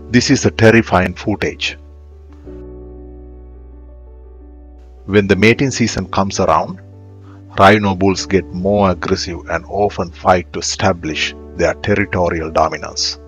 This is a terrifying footage. When the mating season comes around, rhino bulls get more aggressive and often fight to establish their territorial dominance.